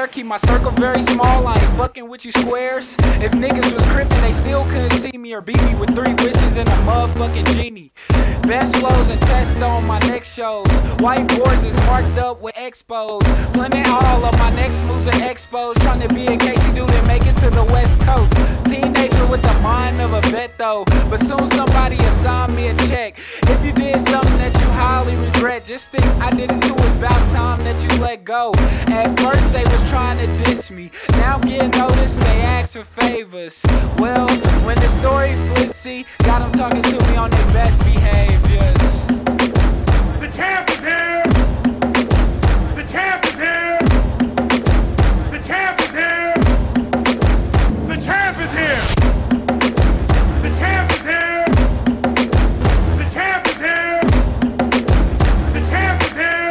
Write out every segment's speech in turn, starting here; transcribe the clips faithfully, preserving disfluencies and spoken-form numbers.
aware, keep my circle very small. I ain't fucking with you squares. If niggas was crippin', they still couldn't see me or beat me with three wishes and a motherfucking genie. Best flows and tests on my next shows. Whiteboards is marked up with expos. Planning all of my next moves and expos. Trying to be a Casey dude and make it to the West Coast. Teenager with the mind of a vet though, but soon somebody assign me a check. If you did something that you highly regret, just think I did it too. It's about time that you let go. At first they was trying to diss me, now I'm getting noticed, they ask for favors. Well, when the story flips, see, got them talking to me on their best behaviors. The champ is here! The champ is here! The champ is here! The champ is here! The champ is here! The champ is here! The champ is here!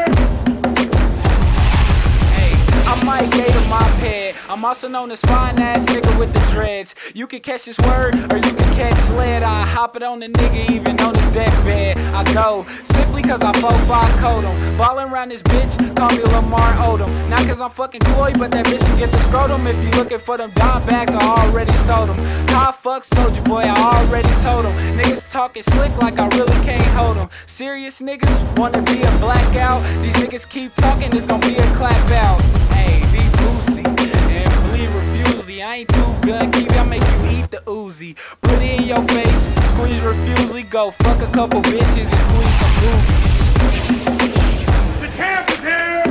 Hey, I might gator my pet. I'm also known as fine ass nigga with the dreads. You can catch this word or you can catch sled. I hop it on the nigga even on his deathbed. I go simply cause I four five code him. Ballin' around this bitch, call me Lamar Odom. Not cause I'm fucking coy, but that bitch can get the scrotum. If you looking for them dime bags, I already sold them. How I fuck Soulja Boy, I already told him. Niggas talking slick like I really can't hold them. Serious niggas wanna be a blackout. These niggas keep talking, it's gonna be a clap out. Hey, be boozy and bleed refusely. I ain't too good, keep I make you eat the Uzi. Put it in your face, squeeze refusely. Go fuck a couple bitches and squeeze some boobies. The champ is here!